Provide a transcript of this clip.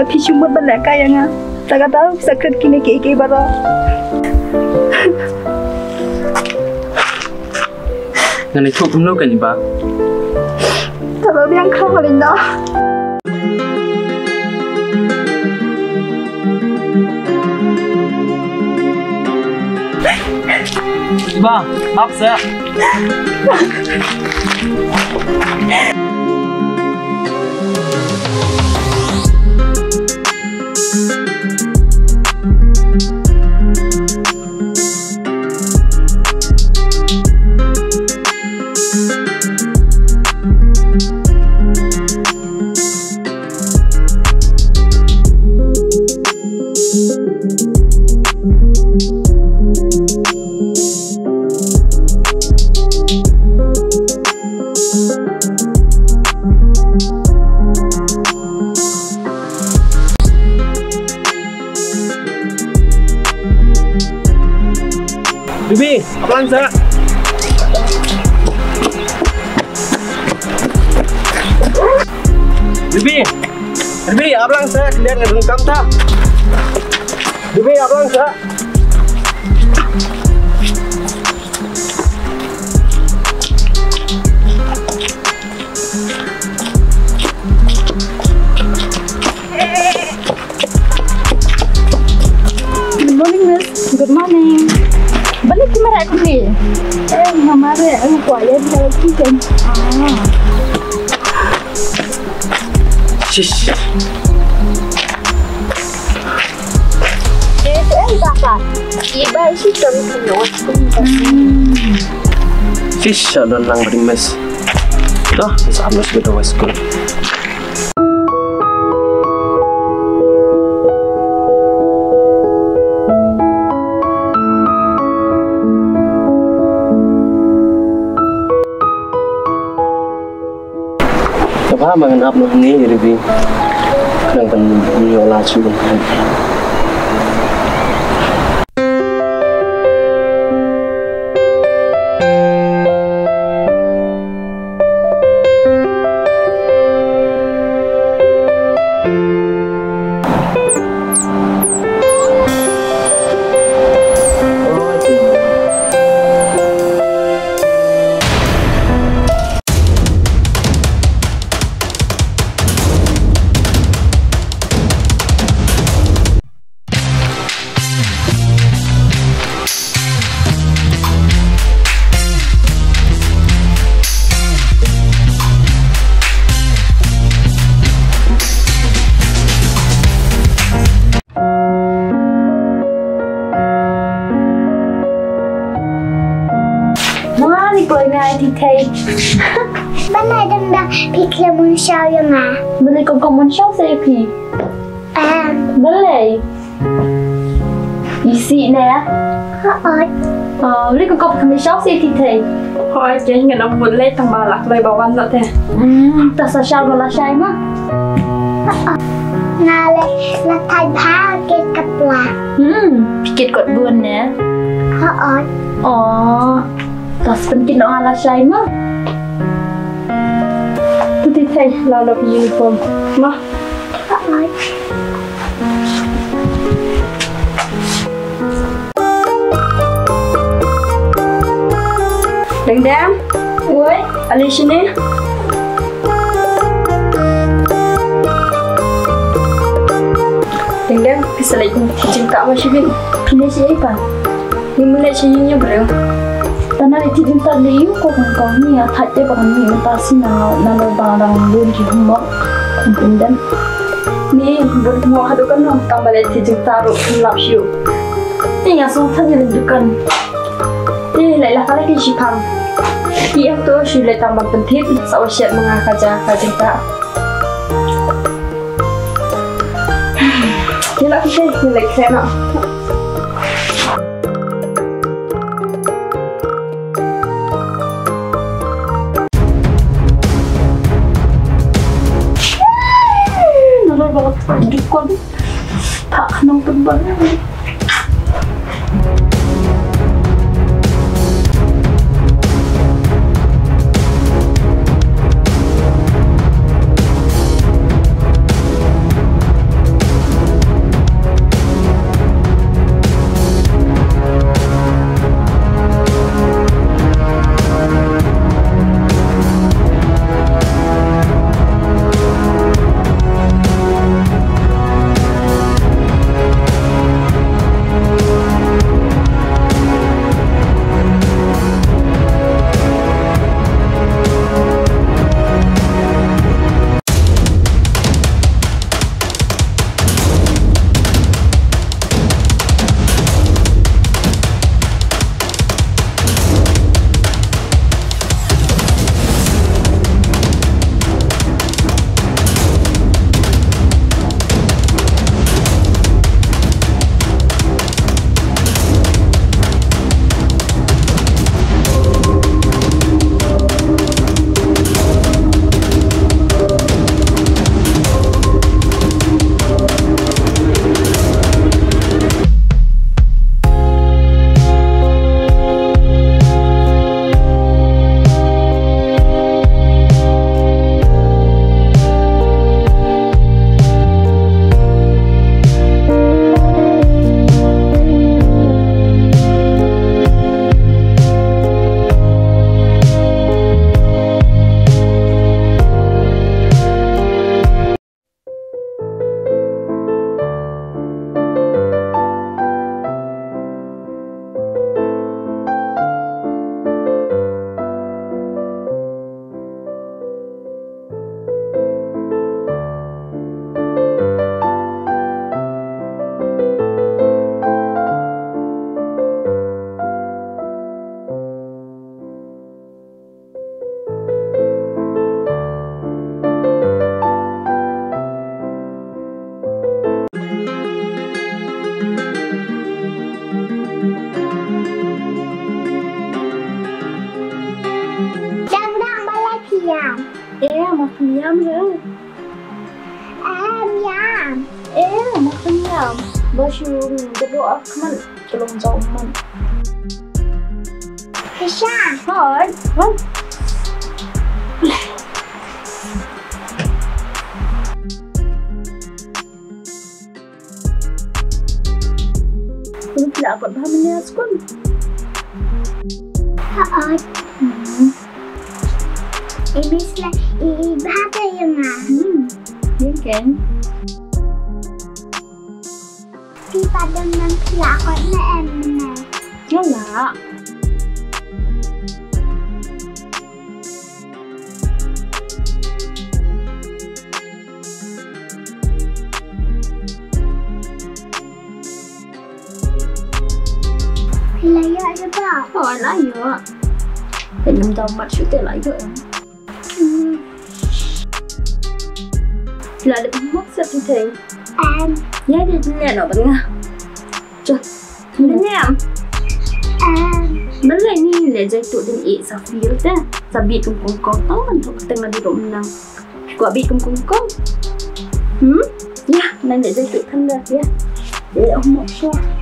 lebih cuma benda kaya nga. Tak tahu sakit kini kiki bara. Ngani thu kumno kan ba? Kalau biang kau linda. Ba, maaf saya. Bibi, apa langsa? Bibi, apa langsa? Lihat nggak dengkam tak? Bibi, apa langsa? Good morning, Miss. Good morning. Balik ke mana aku ni? Mama ada aku kuaya di dalam kitchen. Shish. Papa. Iba isi kami penuh. Fish dan lang rimes. Dah, sama sudah waskur. Apa mengenap ni Ribi? Kadang kan menyolat sudah. Bên này đang đặt thịt là món sao vậy mà? Bên này còn có món sao gì thì? Bên này isi nè. Ôi. Bên này còn có món sao gì thì? Thôi chị nghe ông muốn lên thằng bà lạc lời bảo văn đó thế. Ta sao mà là sai mà? Nào là thay phá cái cặp là. Pikir kot buồn nè. Ôi. Ta sepenting orang lah sai mah. Tu thì thầy là lập uniform mà. Đừng đám. Ui, Ali sini. Đừng đám, bisa lagi cinta sama Syibin. Pilih siapa? Ni mulai Syibinnya bro. Tanah itu cinta dia kok kau ni ya thajai bahan ni mentasi nalo barang lun di rumah dan Ni bertemu hadukan nom kembali cinta ru lap siu. ni yang song tanya tunjukkan Lại là cái gì phẳng. Khi em tôi chỉ lại tầm bằng cần thiết sau chuyện mà ngà cả cinta. Thế là cái gì lại xem ạ. Banget kon tak nang tebal. Basyung berdoa keman tolong zaman. Bisa. Hai, hai. Kung dapat bahagia sekon. Haot. Ibislah ibahata yung nga. Yan kan? Di padang ng pilakot na na. Wala. Layo ada ba? Oh, layo. Belum tahu mat syuting layo. Là được mất sự thì giá đi nhà nó bánh nga trời bánh nha bánh này ni là dây tụ đến ý sa phiêu ta sa bị cùng con tao mình thuộc tên là đi độ nào quả bị cùng con ya nên để dây tụ thân ra kia để ông một số